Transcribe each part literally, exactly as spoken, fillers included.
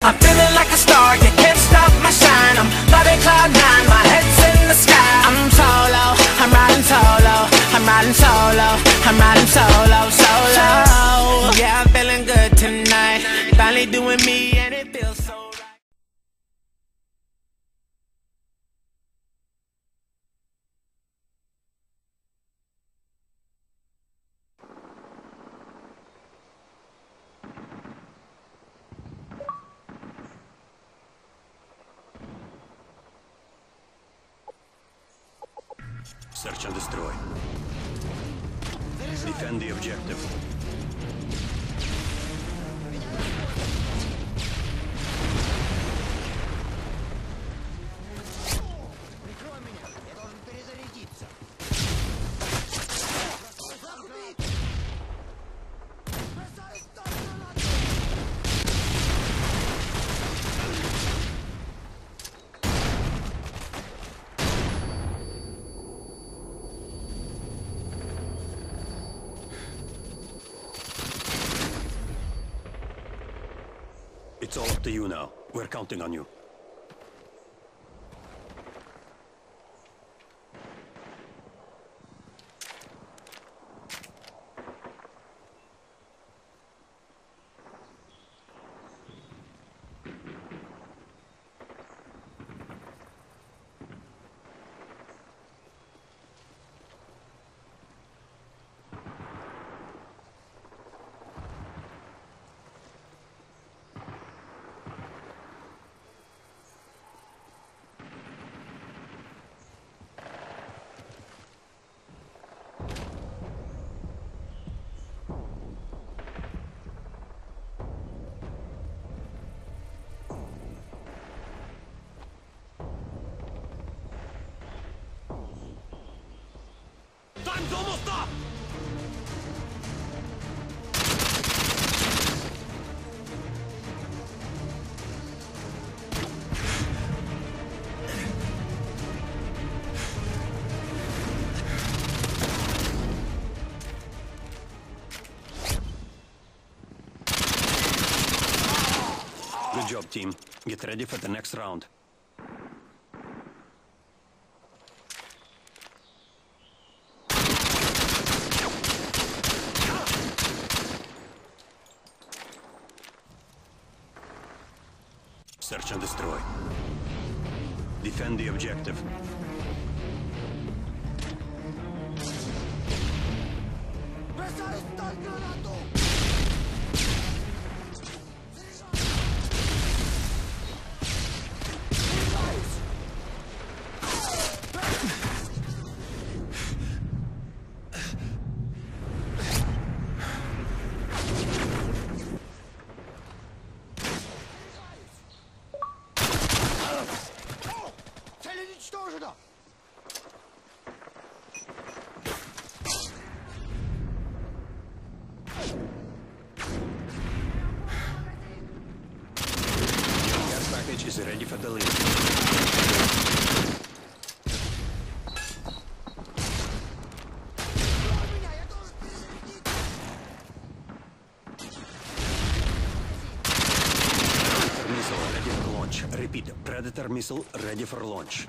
I'm feeling like a star, you can't stop my shine. I'm flying cloud nine, my head's in the sky. I'm solo, I'm riding solo, I'm riding solo, I'm riding solo, solo. Yeah, I'm feeling good tonight, finally doing me and it feels so right. Search and destroy. Defend the objective. Прикрой меня, я должен перезарядиться. It's all up to you now. We're counting on you. Time's almost up! Good job, team. Get ready for the next round. Search and destroy. Defend the objective. Бросаю сталь гранату! Цель уничтожена! Your care package is ready for delivery. Прикрой меня, я должен перезарядиться! Predator missile ready for launch. Repeat, Predator missile ready for launch.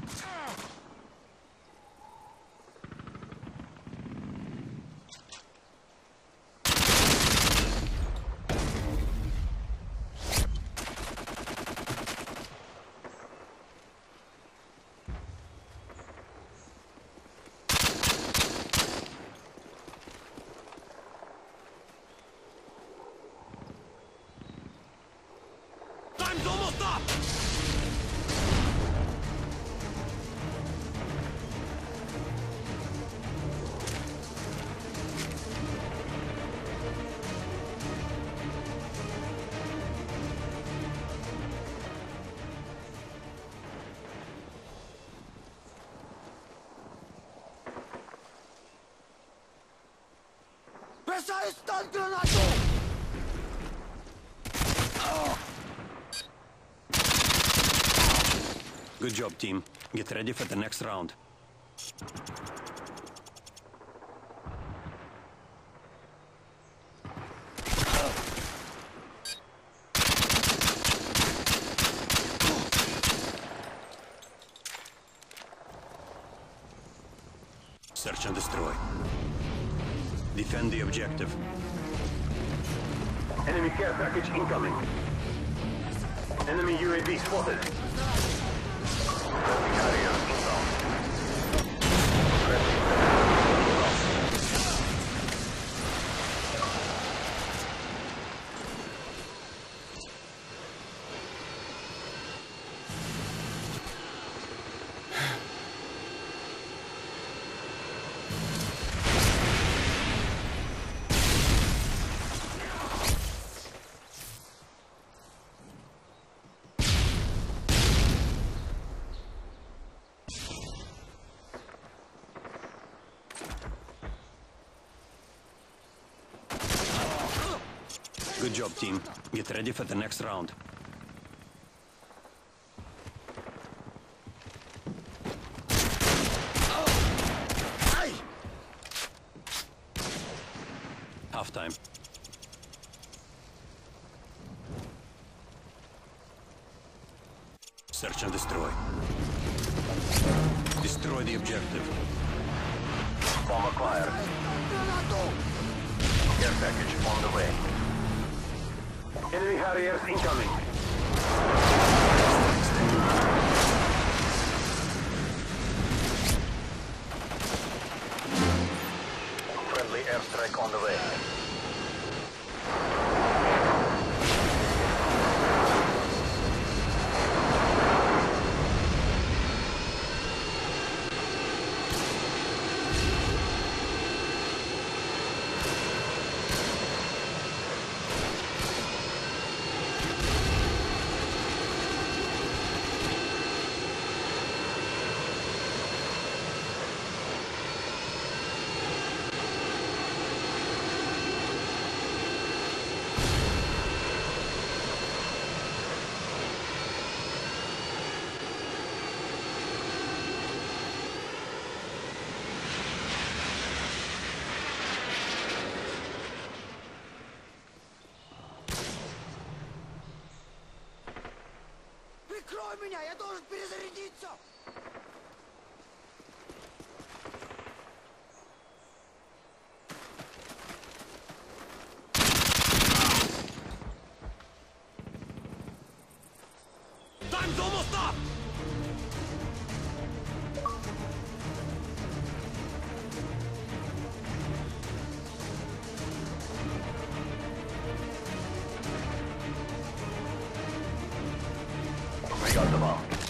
Time's almost up! Бросаю сталь гранату! Good job, team. Get ready for the next round. Search and destroy. Defend the objective. Enemy care package incoming. Enemy U A V spotted. Friendly carrier inbound. Friendly inbound. Good job, team. Get ready for the next round. Half time. Search and destroy. Destroy the objective. Bomb acquired. Care package on the way. Enemy Harriers incoming. Friendly airstrike on the way. Прикрой меня, я должен перезарядиться! Time's almost up! We got the bomb.